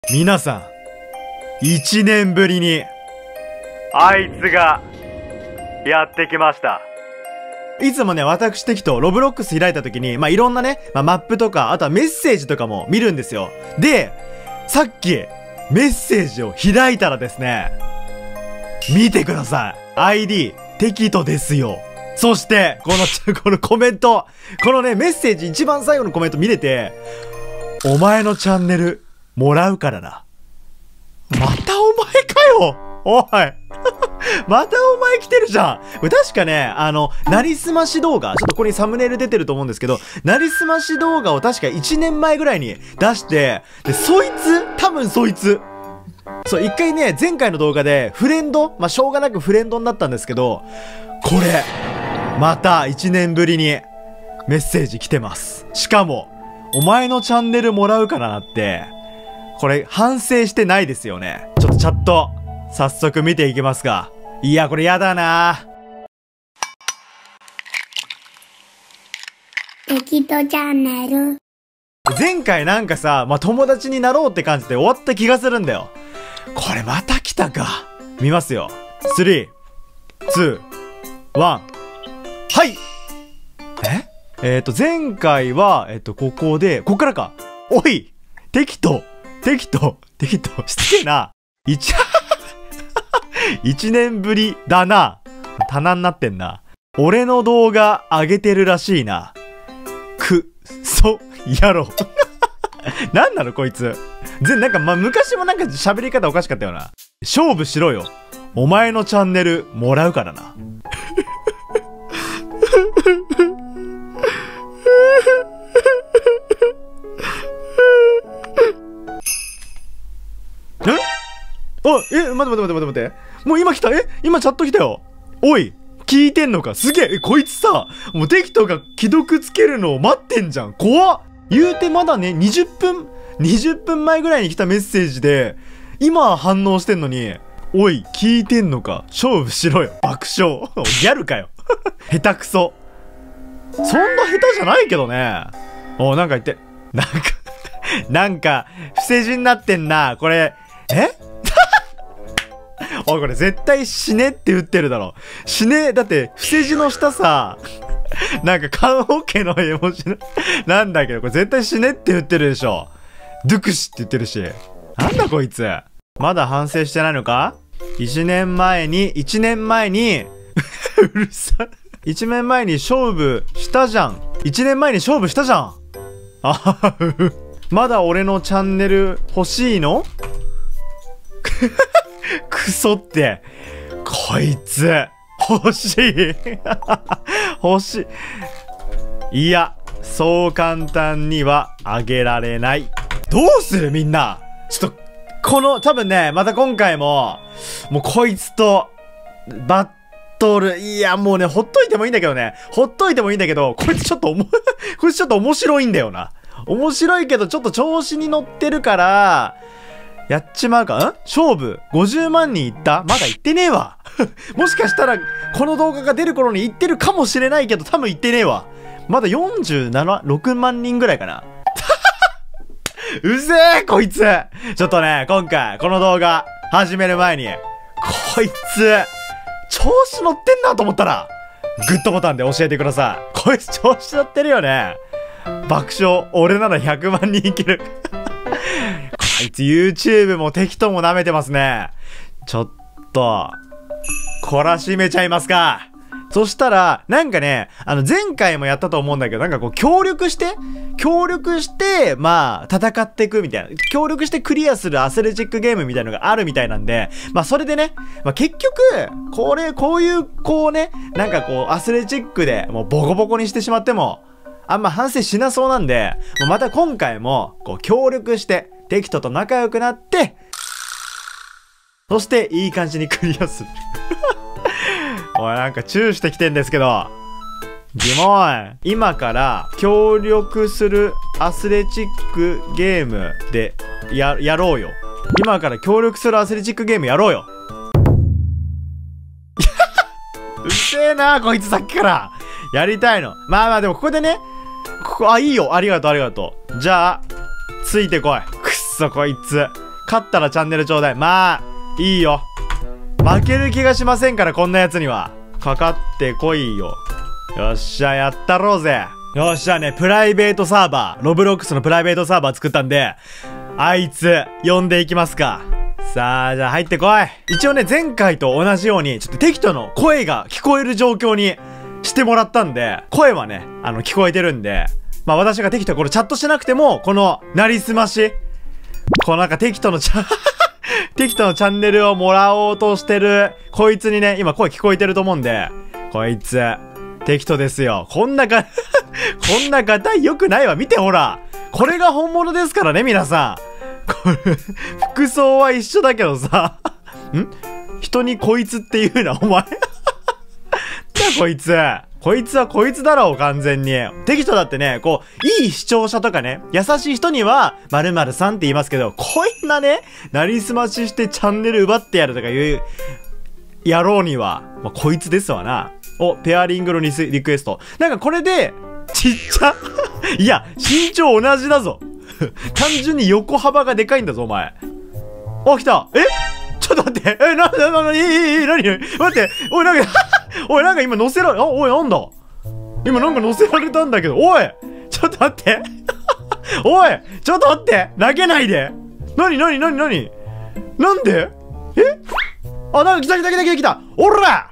皆さん、1年ぶりに、あいつが、やってきました。いつもね、私的とロブロックス開いた時に、いろんなね、マップとか、あとはメッセージとかも見るんですよ。で、さっき、メッセージを開いたらですね、見てください。ID、適当ですよ。そして、このコメント、このね、メッセージ一番最後のコメント見れて、お前のチャンネル、もらうからな。またお前かよおいまたお前来てるじゃん。これ確かね、なりすまし動画、ちょっとここにサムネイル出てると思うんですけど、なりすまし動画を確か1年前ぐらいに出して、で、多分そいつ、そう、一回ね、前回の動画でフレンド、しょうがなくフレンドになったんですけど、これ、また1年ぶりにメッセージ来てます。しかも、お前のチャンネルもらうからなって、これ反省してないですよね。ちょっとチャット、早速見ていきますか。いや、これやだな。 適当チャンネル。 前回なんかさ、友達になろうって感じで終わった気がするんだよ。これまた来たか。見ますよ。3、2、1。はい。前回は、ここで、こっからか。おい適当しつけえな。1年ぶりだな。棚になってんな。俺の動画上げてるらしいな。やろ。なんなのこいつ。なんか昔もなんか喋り方おかしかったよな。勝負しろよ。お前のチャンネルもらうからな。待って。もう今来た。今チャット来たよ。おい、聞いてんのか。すげえ。こいつさ、もうテキトが既読つけるのを待ってんじゃん。怖っ。言うてまだね、20分前ぐらいに来たメッセージで、今反応してんのに、おい、聞いてんのか。勝負しろよ。爆笑。ギャルかよ。下手くそ。そんな下手じゃないけどね。なんか言って。なんか、不正字になってんな。これ、おい、これ絶対死ねって打ってるだろ。死ね、だって、伏せ字の下さ、なんか棺桶の絵文字なんだけど、これ絶対死ねって打ってるでしょ。ドゥクシって言ってるし。なんだこいつ。まだ反省してないのか ?1 年前に、うるさい。1年前に勝負したじゃん。1年前に勝負したじゃん。まだ俺のチャンネル欲しいのクソって。こいつ、欲しい。欲しい。いや、そう簡単にはあげられない。どうするみんな。ちょっと、多分ね、また今回もうこいつと、バットル、いや、もうね、ほっといてもいいんだけどね。こいつちょっと面白いんだよな。面白いけど、ちょっと調子に乗ってるから、やっちまうか。勝負50万人いった？まだ行ってねえわ。もしかしたら、この動画が出る頃に行ってるかもしれないけど、多分行ってねえわ。まだ6万人ぐらいかな。うぜえこいつ。ちょっとね、今回、この動画、始める前に、こいつ、調子乗ってんなと思ったら、グッドボタンで教えてください。こいつ調子乗ってるよね。爆笑、俺なら100万人いける。こいつ YouTube も適当も舐めてますね。ちょっと、懲らしめちゃいますか。そしたら、なんかね、前回もやったと思うんだけど、なんかこう、協力して、戦っていくみたいな。協力してクリアするアスレチックゲームみたいなのがあるみたいなんで、それでね、結局、こういう、なんかこう、アスレチックでもうボコボコにしてしまっても、あんま反省しなそうなんで、また今回も、こう、協力して、テキトと仲良くなって、そしていい感じにクリアする。おい、なんかチューしてきてんですけど。疑問。今から協力するアスレチックゲームでやろうよ。今から協力するアスレチックゲームやろうよ。うっせえなこいつさっきから。やりたいの。でもここでね、いいよ。ありがとう。じゃあ、ついてこい。くっそこいつ。 勝ったらチャンネルちょうだい。まあいいよ。負ける気がしませんから、こんなやつには。かかってこいよ。よっしゃ、やったろうぜ。よっしゃね、プライベートサーバー、ロブロックスのプライベートサーバー作ったんで、あいつ呼んでいきますか。さあ、じゃあ入ってこい。一応ね、前回と同じようにちょっとテキトの声が聞こえる状況にしてもらったんで、声はね聞こえてるんで、まあ私がテキトこれチャットしなくても、このなりすまし、このなんかテキトのテキトのチャンネルをもらおうとしてるこいつにね、今声聞こえてると思うんで、こいつテキトですよ。こんなガタイ良くないわ。見てほら、これが本物ですからね、皆さん。これ服装は一緒だけどさ人にこいつって言うな、お前。こいつはこいつだろう、完全に。テキトだってね、こういい視聴者とかね、優しい人には〇〇さんって言いますけど、こんなねなりすまししてチャンネル奪ってやるとかいう野郎には、まあ、こいつですわな。お、ペアリングのリクエスト。なんかこれでちっちゃいや身長同じだぞ。単純に横幅がでかいんだぞ、お前。あ、来た。ちょっと待って。待って。おい、なんか今乗せられ、おい、なんだ今なんか乗せられたんだけど。おいちょっと待って。おいちょっと待って、投げないで。なんであ、なんか来たおら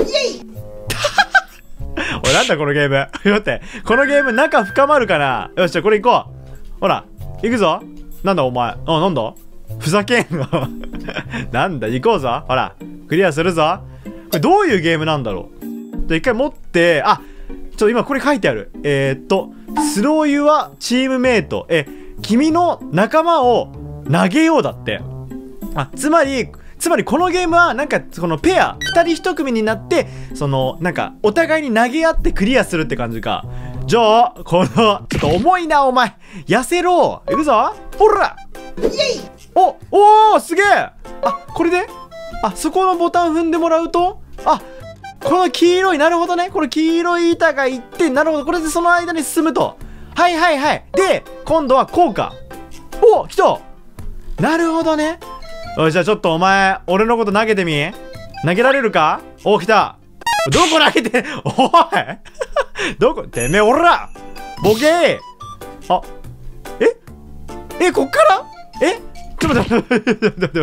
おい、なんだこのゲーム。待って、このゲーム仲深まるかな。よし、じゃあこれ行こう。ほら行くぞ。なんだお前。なんだふざけんな。なんだ、行こうぞ。ほらクリアするぞ。これどういうゲームなんだろう。じゃあ一回持って、今これ書いてある。スローユアチームメイト。君の仲間を投げようだって。つまりこのゲームはなんかこのペア2人1組になって、なんかお互いに投げ合ってクリアするって感じか。じゃあこのちょっと重いな、お前痩せろ。いくぞ。ほらおすげえ。これでそこのボタン踏んでもらうと、この黄色い、なるほどね、この黄色い板がいって、なるほど、これでその間に進むと。はいで今度はこうか。お、来た。なるほどね。よし、じゃあちょっとお前俺のこと投げてみ。投げられるか。お、来た。どこ投げておいどこてめえ、おらボケー。こっからちょっと待って。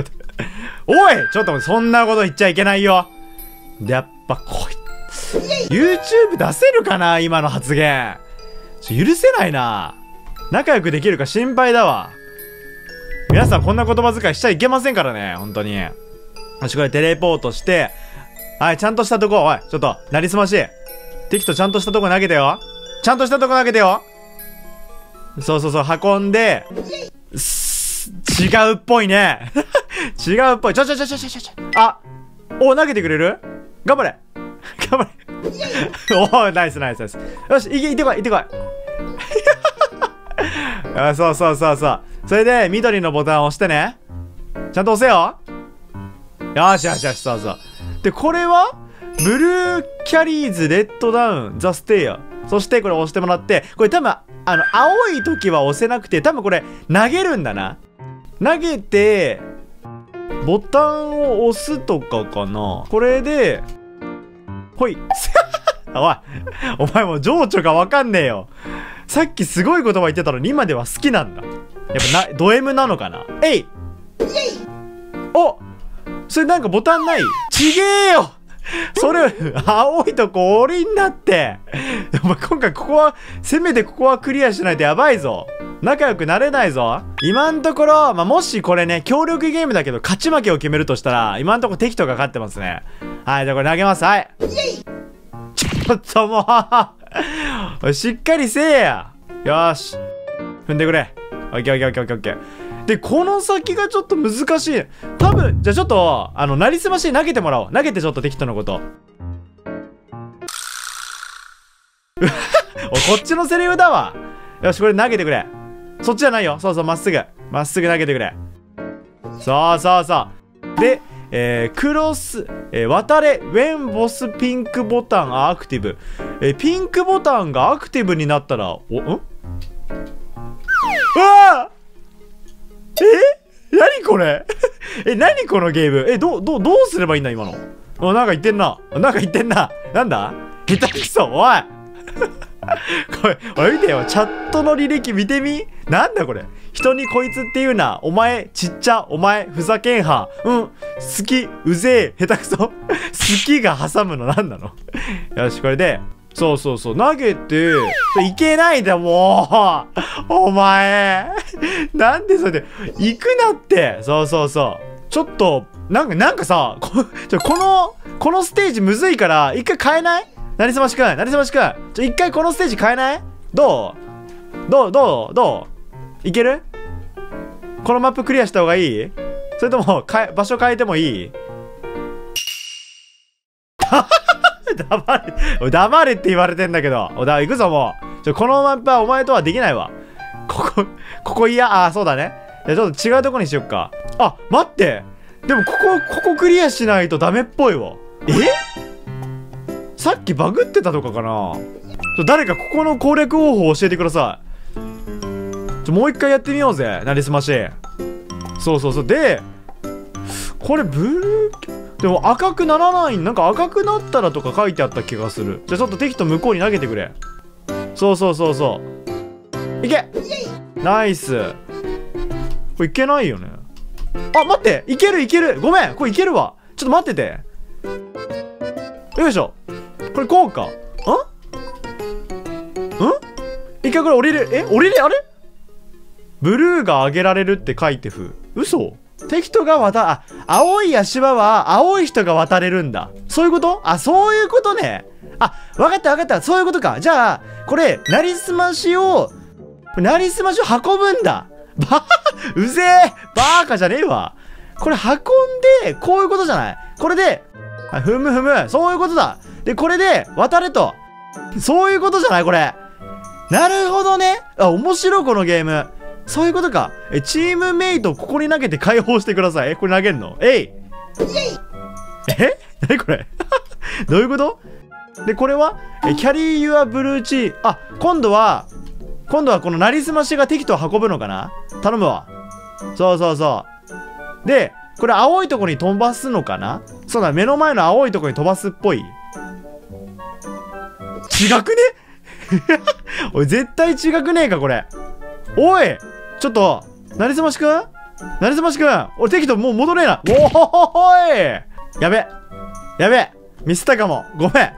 おいちょっと待って、そんなこと言っちゃいけないよ。やっぱこいつ YouTube 出せるかな、今の発言。許せないな。仲良くできるか心配だわ。皆さんこんな言葉遣いしちゃいけませんからね、本当に。よし、これテレポートして、はい、ちゃんとしたとこ。おいちょっとなりすまし、テキトちゃんとしたとこ投げてよ。そう、運んで。違うっぽいね。違うっぽい。投げてくれる。頑張れお、ナイス。よし、行ってこいそう。それで緑のボタンを押してね。ちゃんと押せよ。よし、そう。でこれはブルーキャリーズレッドダウンザステイヤ。そしてこれ押してもらって、これ多分青い時は押せなくて、多分これ投げるんだな。投げてボタンを押すとかかな。これでほいお前もう情緒がわかんねえよ。さっきすごい言葉言ってたのに今では好きなんだ。やっぱド M なのかな。お、それなんかボタンない。ちげえよそれ青いとこ折りになって。お前今回せめてここはクリアしないとやばいぞ。仲良くなれないぞ今んところ。もしこれね協力ゲームだけど勝ち負けを決めるとしたら、今んとこテキトが勝ってますね。はい、じゃあこれ投げます。はい、ちょっともうしっかりせえや。よーし、踏んでくれ。オッケー。でこの先がちょっと難しい。多分じゃあちょっとなりすまし投げてもらおう。投げてちょっとテキトのことおい、こっちのセリフだわ。よし、これ投げてくれ。そっちじゃないよ。そう、まっすぐ投げてくれ。そうで、クロス、渡れ、ウェンボスピンクボタンアクティブ。ピンクボタンがアクティブになったら、うわ何これ何このゲームどうすればいいんだ今の。なんか言ってんな。なんだ下手くそ、おいこれ見てよ、チャットの履歴見てみ。なんだこれ。人にこいつって言うな。お前ちっちゃ。お前ふざけんは。好き。うぜえ。下手くそ。好きが挟むのなんなのよし、これで。そう。投げて、いけないだ、もう。お前。なんでそれで、行くなって。そう。ちょっと、なんかさ、このステージむずいから、一回変えない？なりすましくん。一回このステージ変えない？どういける？このマップクリアした方がいい？それとも、場所変えてもいい？黙れって言われてんだけど。行くぞ、もう。このマップはお前とはできないわ。ここ嫌。そうだね。じゃちょっと違うとこにしよっか。待って。でもここクリアしないとダメっぽいわ。さっきバグってたとかかな。誰かここの攻略方法教えてください。もう一回やってみようぜ。なりすまし。そう。で、これブルー、でも赤くならない。なんか赤くなったらとか書いてあった気がする。じゃあちょっと適当向こうに投げてくれ。そう。いけ！ナイス。これいけないよね。待って、いける。ごめん、これいけるわ。ちょっと待ってて。よいしょ。これこうか。一回これ降りる。あれ？ブルーが上げられるって書いてふ。嘘？適当が青い足場は青い人が渡れるんだ。そういうこと？そういうことね。わかった。そういうことか。じゃあ、これ、なりすましを運ぶんだ。うぜえ！バーカじゃねえわ。これ運んで、こういうことじゃない？これで、ふむ。そういうことだ。で、これで、渡れと。そういうことじゃないこれ。なるほどね。面白いこのゲーム。そういうことか。チームメイトここに投げて解放してください。これ投げんの？何これどういうこと？で、これはcarry your blue cheese。今度はこのなりすましが適当運ぶのかな？頼むわ。そう。で、これ青いとこに飛ばすのかな？そうだ、目の前の青いとこに飛ばすっぽい。違くねおい、絶対違くねえか、これ。おいちょっと、なりすましくん俺適当もう戻れな。おいやべ。ミスったかも。ごめん。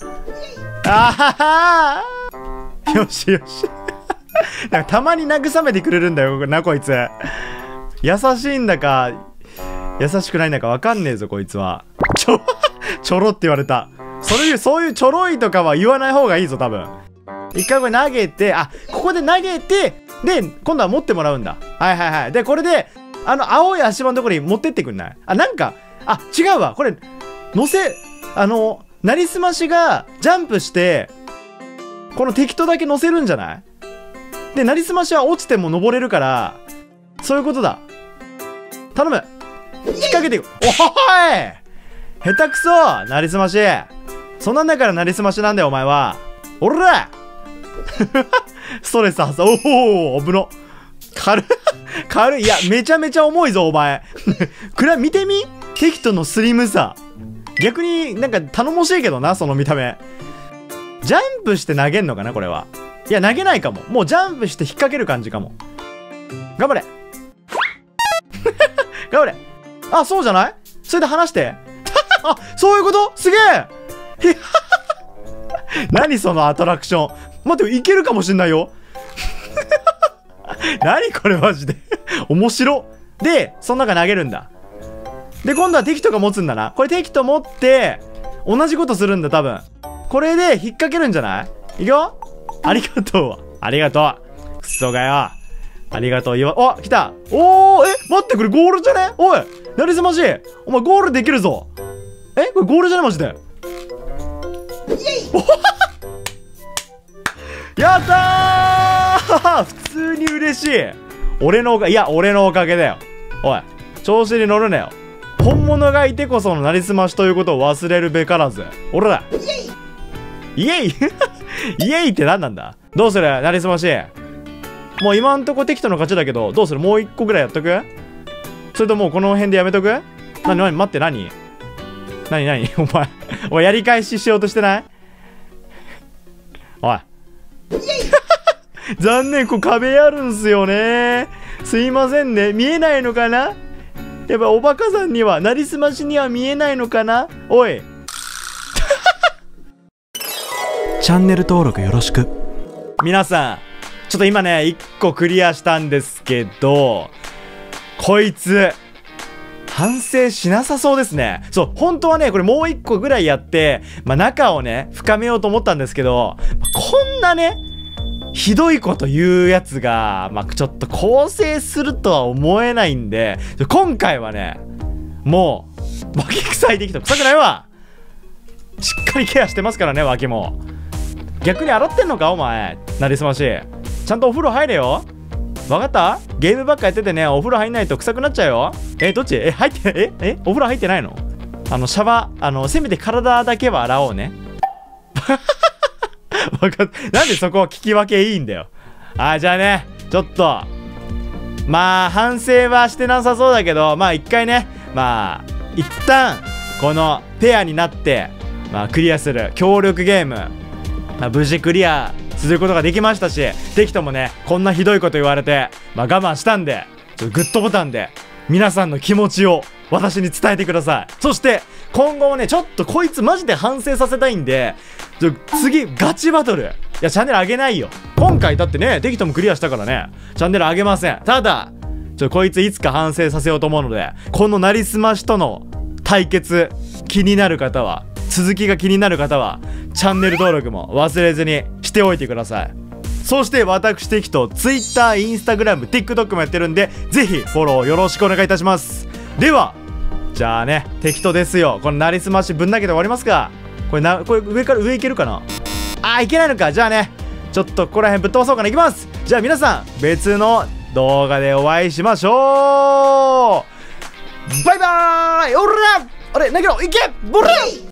よし。なんかたまに慰めてくれるんだよな、こいつ。優しいんだか、優しくないんだかわかんねえぞ、こいつは。ちょろって言われた。そういうちょろいとかは言わない方がいいぞ、多分。一回これ投げて、ここで投げて、で、今度は持ってもらうんだ。はい。で、これで、青い足場のところに持ってってくんない？違うわ。これ、なりすましがジャンプして、この適当だけ乗せるんじゃない？で、なりすましは落ちても登れるから、そういうことだ。頼む。引っ掛けていく。おい！下手くそ！なりすまし。そんなんだからなりすましなんだよ、お前は。おらストレス発散。危な。軽い。いや、めちゃめちゃ重いぞ、お前。見てみ？適当のスリムさ。逆になんか頼もしいけどな、その見た目。ジャンプして投げんのかな、これは。いや、投げないかも。もうジャンプして引っ掛ける感じかも。頑張れ。頑張れ。そうじゃない？それで離して。そういうこと？すげえ何そのアトラクション。待って、いけるかもしんないよ。何これマジで。面白。で、その中投げるんだ。で、今度は適当が持つんだな。これ適当持って、同じことするんだ、多分。これで引っ掛けるんじゃない？いくよ。ありがとう。ありがとう。クソがよ。ありがとう。来た。待って、これゴールじゃね？おい、なりすまし。お前ゴールできるぞ。これゴールじゃね？マジで。やったー普通に嬉しい。俺のおかげだよ。おい、調子に乗るなよ。本物がいてこそのなりすましということを忘れるべからず。俺ら。イエイイエイって何なんだ？どうする？なりすまし。もう今んとこ適当の勝ちだけど、どうする？もう一個ぐらいやっとく？ それともうこの辺でやめとく？待って、何お前やり返ししようとしてない？おい残念、壁あるんすよね。すいませんね。見えないのかな？やっぱおバカさんには、なりすましには見えないのかな？おいチャンネル登録よろしく。皆さん、ちょっと今ね、1個クリアしたんですけど、こいつ、反省しなさそうですね。そう、本当はね、これもう1個ぐらいやって、仲をね、深めようと思ったんですけど、こんなね、ひどいこと言うやつが、ちょっと更生するとは思えないんで、今回はね、もう、脇臭いできた。臭くないわ。しっかりケアしてますからね、脇も。逆に洗ってんのかお前、なりすまし。ちゃんとお風呂入れよ。わかった？ゲームばっかやっててね、お風呂入んないと臭くなっちゃうよ。どっち？入って、お風呂入ってないの？シャワー、せめて体だけは洗おうね。なんでそこは聞き分けいいんだよ。じゃあね、ちょっと、反省はしてなさそうだけど、一回ね、一旦、このペアになって、クリアする協力ゲーム、無事クリアすることができましたし、テキトもね、こんなひどいこと言われて、我慢したんで、グッドボタンで、皆さんの気持ちを私に伝えてください。そして、今後もね、ちょっとこいつマジで反省させたいんで、次、ガチバトル。いや、チャンネル上げないよ。今回だってね、テキトもクリアしたからね、チャンネル上げません。ただ、こいついつか反省させようと思うので、このなりすましとの対決、気になる方は、続きが気になる方は、チャンネル登録も忘れずにしておいてください。そして私テキト、Twitter、Instagram、TikTok もやってるんで、ぜひフォローよろしくお願いいたします。では、じゃあね、テキトですよ。このなりすましぶん投げて終わりますか。これ上いけるかな。いけないのか。じゃあね、ちょっとここら辺ぶっ飛ばそうかな。いきます。じゃあ皆さん、別の動画でお会いしましょう。バイバーイ。おら、あれ、投げろ、いけ、ボラ。